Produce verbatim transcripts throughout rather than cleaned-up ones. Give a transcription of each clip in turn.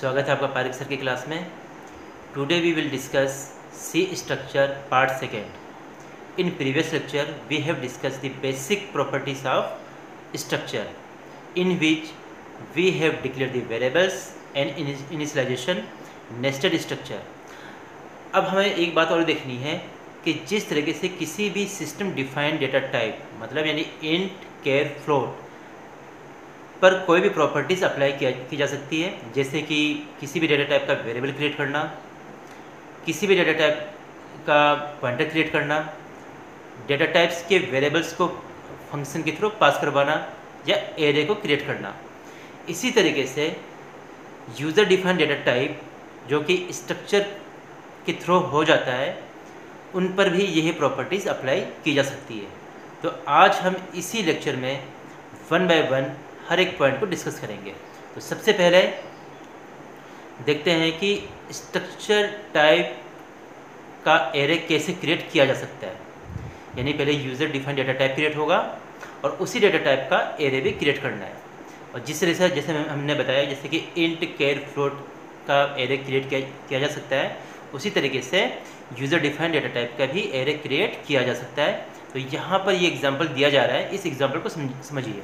स्वागत है आपका पारिक सर की क्लास में। Today we will discuss C structure part second. In previous lecture we have discuss the basic properties of structure in which we have declare the variables and initialization nested structure. अब हमें एक बात और देखनी है कि जिस तरीके से किसी भी सिस्टम डिफाइंड डेटा टाइप मतलब यानी इंट, कैर, फ्लोट पर कोई भी प्रॉपर्टीज़ अप्लाई किया की जा सकती है, जैसे कि किसी भी डेटा टाइप का वेरिएबल क्रिएट करना, किसी भी डेटा टाइप का पॉइंटर क्रिएट करना, डेटा टाइप्स के वेरिएबल्स को फंक्शन के थ्रू पास करवाना या एरे को क्रिएट करना। इसी तरीके से यूज़र डिफाइंड डेटा टाइप जो कि स्ट्रक्चर के थ्रू हो जाता है, उन पर भी यही प्रॉपर्टीज़ अप्लाई की जा सकती है। तो आज हम इसी लेक्चर में वन बाय वन हर एक पॉइंट को डिस्कस करेंगे। तो सबसे पहले देखते हैं कि स्ट्रक्चर टाइप का एरे कैसे क्रिएट किया जा सकता है। यानी पहले user defined data type create होगा और उसी डेटा टाइप का एरे भी क्रिएट करना है। और जिस तरह से जैसे हमने बताया, जैसे कि इंट, कैर, फ्लोट का एरे क्रिएट किया किया जा सकता है, उसी तरीके से यूज़र डिफाइंड डेटा टाइप का भी एरे क्रिएट किया जा सकता है। तो यहाँ पर ये एग्जांपल दिया जा रहा है, इस एग्जांपल को समझिए।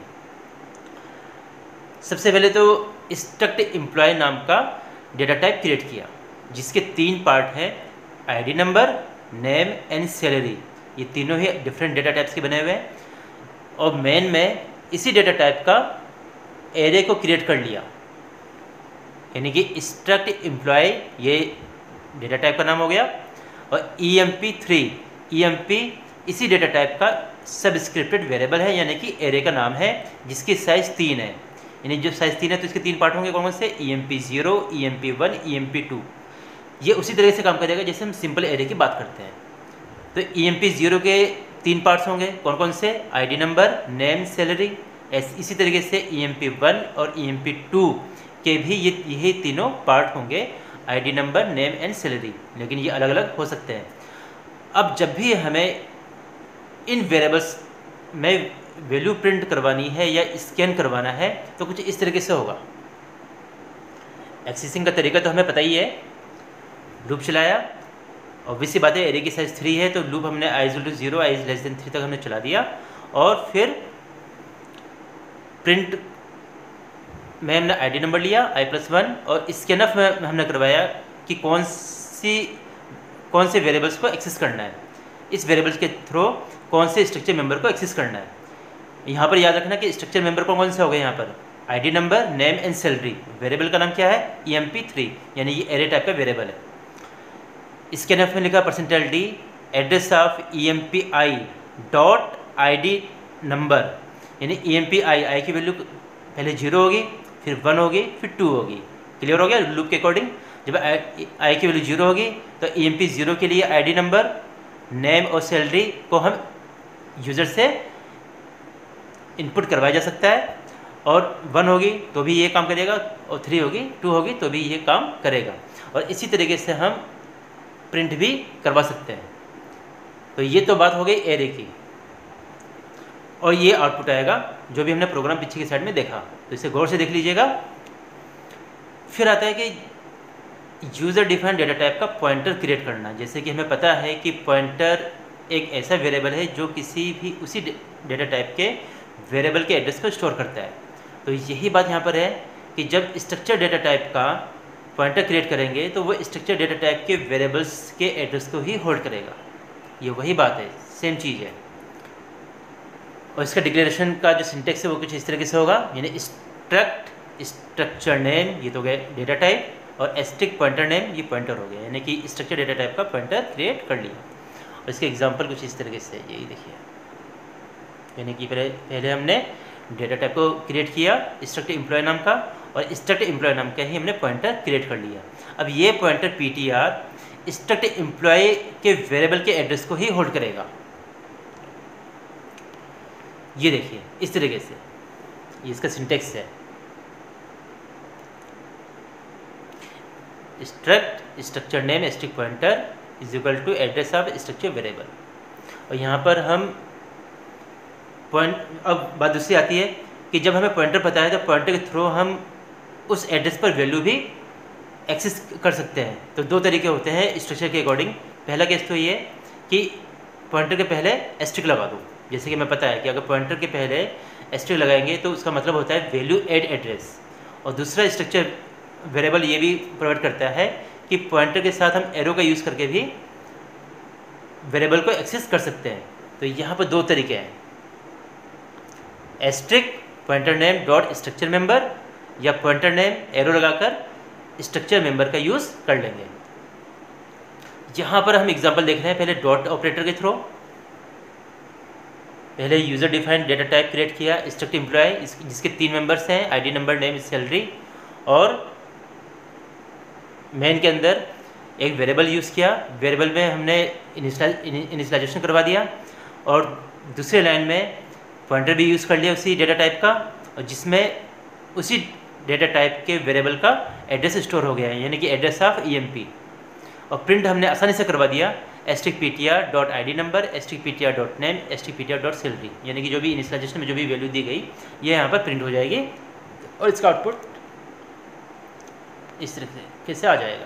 सबसे पहले तो स्ट्रक्ट एम्प्लॉय नाम का डेटा टाइप क्रिएट किया, जिसके तीन पार्ट हैं, ID number, name and salary. ये तीनों ही डिफरेंट डेटा टाइप्स के बने हुए हैं। और मेन में इसी डेटा टाइप का एरे को क्रिएट कर लिया, यानी कि स्ट्रक्ट एम्प्लॉय ये डेटा टाइप का नाम हो गया। और E M P three, E M P इसी डेटा टाइप का सबस्क्रिप्टेड वेरिएबल है, यानी कि एरे का नाम है, जिसकी साइज़ तीन है। यानी जो साइज़ तीन है तो इसके तीन पार्ट होंगे, कौन कौन से? E M P zero, E M P one, E M P two. ये उसी तरह से काम करेगा जैसे हम सिंपल एरे की बात करते हैं। तो ई एम पी ज़ीरो के तीन पार्ट्स होंगे, कौन कौन से? ID number, name, salary. इसी तरीके से ई एम पी वन और ई एम पी टू के भी ये यही तीनों पार्ट होंगे, ID number, name and salary, लेकिन ये अलग अलग हो सकते हैं। अब जब भी हमें इन वेरिएबल्स में वैल्यू प्रिंट करवानी है या स्कैन करवाना है तो कुछ इस तरीके से होगा। एक्सेसिंग का तरीका तो हमें पता ही है, लूप चलाया, ऑब्वियस सी बात है, एरे की साइज थ्री है तो लूप हमने i is to zero, i is less than three तक हमने चला दिया। और फिर प्रिंट में हमने आईडी नंबर लिया, आई प्लस वन, और स्कैन ऑफ में हमने करवाया कि कौन सी कौन से वेरिएबल्स को एक्सेस करना है, इस वेरिएबल्स के थ्रू कौन से स्ट्रक्चर मेंबर को एक्सेस करना है। यहाँ पर याद रखना कि स्ट्रक्चर मेंबर कौन कौन से हो गए, यहाँ पर ID number, name and salary. Variable का नाम क्या है? ई एम पी थ्री, यानी ये एरे टाइप का वेरिएबल है। इसके नाम में लिखा percentage D, address of E M P I dot I D number, यानी ई एम पी आई, आई की वैल्यू पहले जीरो होगी, फिर वन होगी, फिर टू होगी। क्लियर हो गया लूप के अकॉर्डिंग? जब आई की वैल्यू जीरो होगी तो ई एम पी ज़ीरो के लिए आईडी नंबर, नेम और सैलरी को हम यूज़र से इनपुट करवाया जा सकता है। और वन होगी तो भी ये काम करेगा, और थ्री होगी, टू होगी तो भी ये काम करेगा। और इसी तरीके से हम प्रिंट भी करवा सकते हैं। तो ये तो बात हो गई एरे की, और ये आउटपुट आएगा जो भी हमने प्रोग्राम पीछे की साइड में देखा, तो इसे गौर से देख लीजिएगा। फिर आता है कि यूज़र डिफाइंड डेटा टाइप का पॉइंटर क्रिएट करना। जैसे कि हमें पता है कि पॉइंटर एक ऐसा वेरिएबल है जो किसी भी उसी डेटा टाइप के वेरिएबल के एड्रेस को स्टोर करता है। तो यही बात यहाँ पर है कि जब स्ट्रक्चर डेटा टाइप का पॉइंटर क्रिएट करेंगे तो वो स्ट्रक्चर डेटा टाइप के वेरिएबल्स के एड्रेस को ही होल्ड करेगा। ये वही बात है, सेम चीज़ है। और इसका डिक्लेरेशन का जो सिंटेक्स है वो कुछ इस तरीके से होगा, यानी स्ट्रक्ट स्ट्रक्चर नेम, ये तो गया डेटा टाइप, और एस्ट्रिक पॉइंटर नेम, ये पॉइंटर हो गया, यानी कि स्ट्रक्चर डेटा टाइप का पॉइंटर क्रिएट कर लिया। और इसके एग्जांपल कुछ इस तरीके से, यही देखिए, यानी कि पहले पहले हमने डेटा टाइप को क्रिएट किया स्ट्रक्ट एम्प्लॉय नाम का, और स्ट्रक्ट एम्प्लॉय नाम का ही हमने पॉइंटर क्रिएट कर लिया। अब ये pointer P T R struct employ के वेरिएबल के एड्रेस को ही होल्ड करेगा। ये देखिए इस तरीके से, ये इसका सिंटेक्स है, struct structure name asterisk pointer is equal to address of structure variable. और यहाँ पर हम पॉइंट, अब बात दूसरी आती है कि जब हमें पॉइंटर पता है तो पॉइंटर के थ्रू हम उस एड्रेस पर वैल्यू भी एक्सेस कर सकते हैं। तो दो तरीके होते हैं स्ट्रक्चर के अकॉर्डिंग। पहला केस तो ये कि पॉइंटर के पहले एस्ट्रिक लगा दो, जैसे कि मैं पता है कि अगर पॉइंटर के पहले एस्ट्रिक लगाएंगे तो उसका मतलब होता है वैल्यू एड एड्रेस। और दूसरा स्ट्रक्चर वेरिएबल ये भी प्रोवाइड करता है कि पॉइंटर के साथ हम एरो का यूज़ करके भी वेरिएबल को एक्सेस कर सकते हैं। तो यहाँ पर दो तरीके हैं, asterisk pointer name dot structure member या पॉइंटर नेम एरो लगाकर स्ट्रक्चर मेंबर का यूज़ कर लेंगे। यहाँ पर हम एग्जांपल देख रहे हैं पहले डॉट ऑपरेटर के थ्रू। पहले user defined data type create किया स्ट्रक्ट एम्प्लॉय, जिसके तीन मेंबर्स हैं, आईडी नंबर नेम सैलरी, और मेन के अंदर एक वेरिएबल यूज़ किया। वेरिएबल में हमने इनिशियलाइजेशन करवा दिया और दूसरे लाइन में पॉइंटर भी यूज़ कर लिया उसी डेटा टाइप का, और जिसमें उसी डेटा टाइप के वेरिएबल का एड्रेस स्टोर हो गया है, यानी कि एड्रेस ऑफ ईएमपी। और प्रिंट हमने आसानी से करवा दिया asterisk P T R dot I D number, asterisk P T R dot name, asterisk P T R dot salary, यानी कि जो भी इनिशियलाइजेशन में जो भी वैल्यू दी गई ये यहाँ पर प्रिंट हो जाएगी और इसका आउटपुट इस तरीके से आ जाएगा।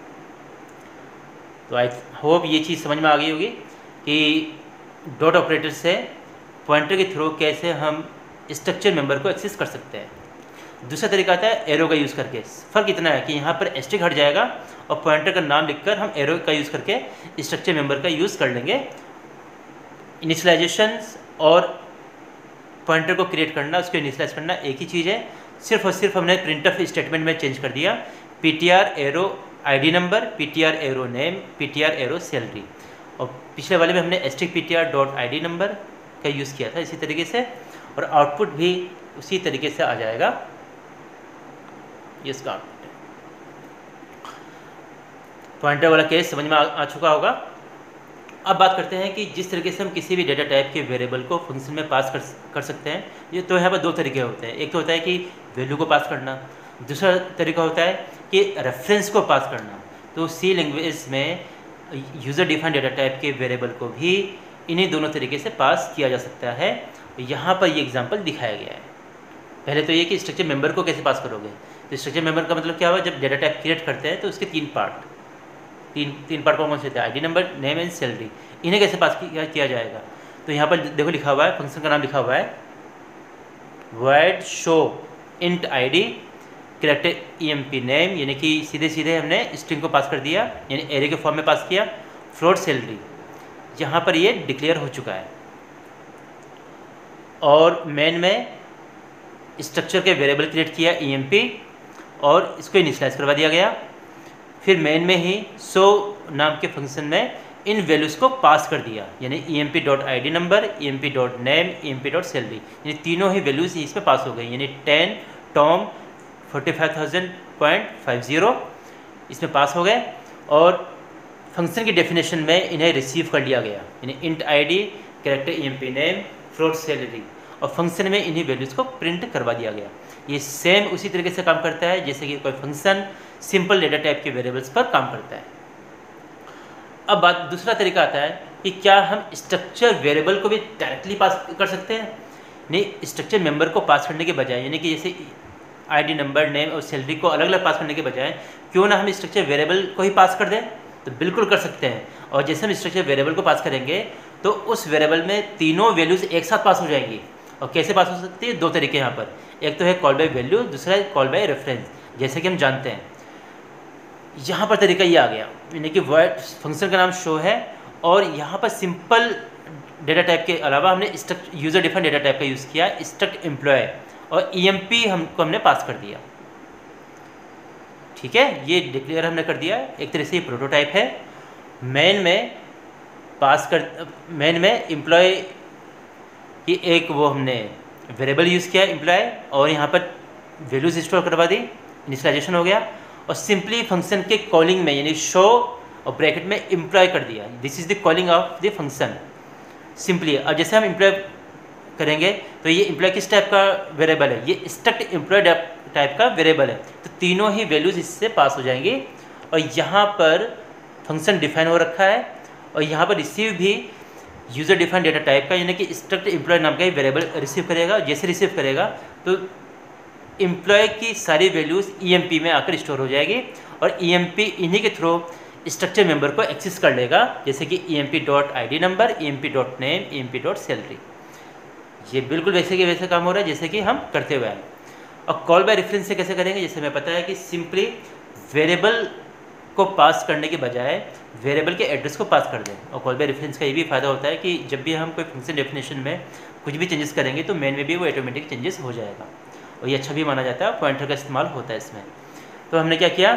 तो आई होप ये चीज़ समझ में आ गई होगी कि डॉट ऑपरेटर से पॉइंटर के थ्रू कैसे हम स्ट्रक्चर मेंबर को एक्सेस कर सकते हैं। दूसरा तरीका आता है एरो का यूज़ करके। फ़र्क इतना है कि यहाँ पर एस्ट्रिक हट जाएगा और पॉइंटर का नाम लिखकर हम एरो का यूज़ करके स्ट्रक्चर मेंबर का यूज़ कर लेंगे। इनिशियलाइजेशन और पॉइंटर को क्रिएट करना, उसको इनिशियलाइज करना एक ही चीज़ है, सिर्फ और सिर्फ हमने प्रिंटफ स्टेटमेंट में चेंज कर दिया P T R arrow ID number, P T R arrow name, P T R arrow salary. और पिछले वाले में हमने asterisk P T R dot I D number का यूज़ किया था इसी तरीके से, और आउटपुट भी उसी तरीके से आ जाएगा। ये इसका आउटपुट है। पॉइंटर वाला केस समझ में आ, आ चुका होगा। अब बात करते हैं कि जिस तरीके से हम किसी भी डेटा टाइप के वेरिएबल को फंक्शन में पास कर कर सकते हैं। ये तो यहाँ पर दो तरीके होते हैं, एक तो होता है कि वैल्यू को पास करना, दूसरा तरीका होता है कि रेफरेंस को पास करना। तो सी लैंग्वेज में यूज़र डिफाइंड डेटा टाइप के वेरिएबल को भी इन्हीं दोनों तरीके से पास किया जा सकता है। यहाँ पर ये एग्जांपल दिखाया गया है। पहले तो ये कि स्ट्रक्चर मेंबर को कैसे पास करोगे। तो स्ट्रक्चर मेंबर का मतलब क्या हुआ, जब डेटा टाइप क्रिएट करते हैं तो उसके तीन पार्ट तीन तीन पार्ट कौन से थे, ID number, name and salary. इन्हें कैसे पास किया, किया जाएगा। तो यहाँ पर देखो लिखा हुआ है, फंक्शन का नाम लिखा हुआ है void show int ID character EMP name, यानी कि सीधे सीधे हमने स्ट्रिंग को पास कर दिया, यानी एरे के फॉर्म में पास किया। फ्लोट सैलरी, यहाँ पर ये डिक्लेयर हो चुका है। और मेन में स्ट्रक्चर के वेरिएबल क्रिएट किया ईएमपी और इसको इनिशियलाइज करवा दिया गया। फिर मेन में ही शो नाम के फंक्शन में इन वैल्यूज़ को पास कर दिया, यानी E M P dot I D number, E M P dot name, E M P dot salary, यानी तीनों ही वैल्यूज़ इसमें पास हो गई। यानी ten Tom forty five thousand point five zero इसमें पास हो गए। और फंक्शन की डेफिनेशन में इन्हें रिसीव कर लिया गया, यानी int I D character E M P name float salary, और फंक्शन में इन्हीं वैल्यूज़ को प्रिंट करवा दिया गया। ये सेम उसी तरीके से काम करता है जैसे कि कोई फंक्शन सिंपल डेटा टाइप के वेरिएबल्स पर काम करता है। अब बात दूसरा तरीका आता है कि क्या हम स्ट्रक्चर वेरिएबल को भी डायरेक्टली पास कर सकते हैं। नहीं, स्ट्रक्चर मेंबर को पास करने के बजाय, यानी कि जैसे आईडी नंबर, नेम और सैलरी को अलग अलग पास करने के बजाय क्यों ना हम स्ट्रक्चर वेरिएबल को ही पास कर दें। तो बिल्कुल कर सकते हैं। और जैसे हम स्ट्रक्चर वेरिएबल को पास करेंगे तो उस वेरिएबल में तीनों वैल्यूज़ एक साथ पास हो जाएंगी। और कैसे पास हो सकती है, दो तरीके यहाँ पर, एक तो है कॉल बाय वैल्यू, दूसरा है कॉल बाय रेफरेंस, जैसे कि हम जानते हैं। यहाँ पर तरीका ये आ गया, यानी कि वर्ड फंक्शन का नाम शो है और यहाँ पर सिंपल डेटा टाइप के अलावा हमने struct user defined data type का यूज़ किया स्ट्रक्ट एम्प्लॉय, और ईएमपी हमको हमने पास कर दिया। ठीक है, ये डिक्लेयर हमने कर दिया। एक तरह से ये प्रोटोटाइप है। मेन में पास कर मेन में एम्प्लॉय की एक वो हमने वेरिएबल यूज़ किया एम्प्लॉय, और यहाँ पर वैल्यूज स्टोर करवा दी, इनिशियलाइजेशन हो गया। और सिंपली फंक्शन के कॉलिंग में, यानी शो और ब्रैकेट में एम्प्लॉय कर दिया। This is the calling of the function simply. अब जैसे हम एम्प्लॉय करेंगे तो ये एम्प्लॉय किस टाइप का वेरिएबल है, ये स्ट्रक्ट एम्प्लॉय टाइप का वेरिएबल है। तो तीनों ही वैल्यूज़ इससे पास हो जाएंगी। और यहाँ पर फंक्शन डिफाइन हो रखा है, और यहाँ पर रिसीव भी यूज़र डिफाइंड डेटा टाइप का, यानी कि स्ट्रक्ट एम्प्लॉय नाम का ही वेरिएबल रिसीव करेगा। जैसे रिसीव करेगा तो एम्प्लॉय की सारी वैल्यूज़ ईएमपी में आकर स्टोर हो जाएगी, और ई एम पी इन्हीं के थ्रू स्ट्रक्चर मेंबर को एक्सेस कर लेगा, जैसे कि E M P dot I D number, E M P dot name, E M P dot salary. ये बिल्कुल वैसे के वैसे काम हो रहा है जैसे कि हम करते हुए हैं। और कॉल बाय रेफरेंस से कैसे करेंगे, जैसे मैं पता है कि सिंपली वेरिएबल को पास करने के बजाय वेरिएबल के एड्रेस को पास कर दें। और कॉल बाय रेफरेंस का ये भी फ़ायदा होता है कि जब भी हम कोई फंक्शन डेफिनेशन में कुछ भी चेंजेस करेंगे तो मेन में भी वो ऑटोमेटिक चेंजेस हो जाएगा, और ये अच्छा भी माना जाता है। पॉइंटर का इस्तेमाल होता है इसमें। तो हमने क्या किया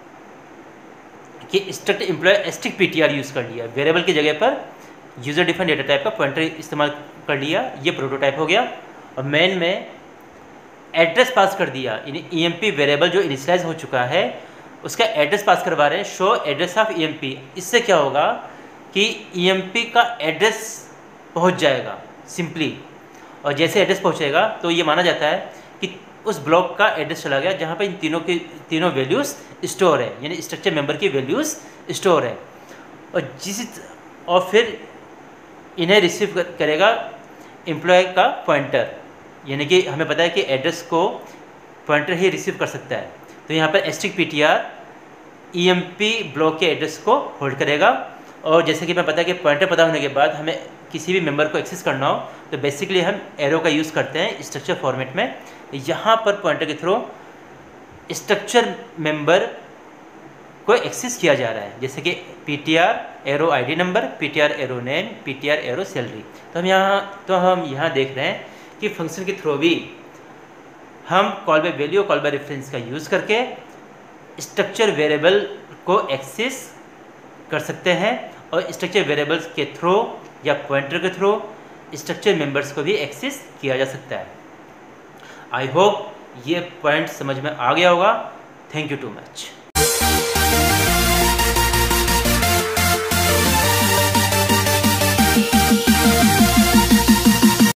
कि struct employ strict P T R use कर लिया, वेरिएबल की जगह पर यूज़र डिफाइंड डेटा टाइप का पॉइंटर इस्तेमाल कर लिया। ये प्रोटोटाइप हो गया। और मेन में एड्रेस पास कर दिया, यानी ई एम पी वेरिएबल जो इनिशियलाइज हो चुका है उसका एड्रेस पास करवा रहे हैं, show address of E M P. इससे क्या होगा कि ई एम पी का एड्रेस पहुंच जाएगा सिंपली, और जैसे एड्रेस पहुंचेगा तो ये माना जाता है कि उस ब्लॉक का एड्रेस चला गया जहां पर इन तीनों की तीनों वैल्यूज़ स्टोर है, यानी स्ट्रक्चर मेंबर की वैल्यूज़ स्टोर है। और जिस और फिर इन्हें रिसीव करेगा एम्प्लॉय का पॉइंटर, यानी कि हमें पता है कि एड्रेस को पॉइंटर ही रिसीव कर सकता है। तो यहाँ पर asterisk P T R E M P block के एड्रेस को होल्ड करेगा। और जैसे कि मैं पता है कि पॉइंटर पता होने के बाद हमें किसी भी मेंबर को एक्सेस करना हो तो बेसिकली हम एरो का यूज़ करते हैं स्ट्रक्चर फॉर्मेट में। यहाँ पर पॉइंटर के थ्रू स्ट्रक्चर मेंबर को एक्सेस किया जा रहा है, जैसे कि P T R arrow I D number, P T R arrow name, P T R arrow salary. तो हम यहाँ तो हम यहाँ देख रहे हैं कि फंक्शन के थ्रू भी हम call by value, call by reference का यूज़ करके स्ट्रक्चर वेरिएबल को एक्सेस कर सकते हैं, और स्ट्रक्चर वेरिएबल्स के थ्रू या पॉइंटर के थ्रू स्ट्रक्चर मेंबर्स को भी एक्सेस किया जा सकता है। आई होप ये पॉइंट समझ में आ गया होगा। Thank you too much.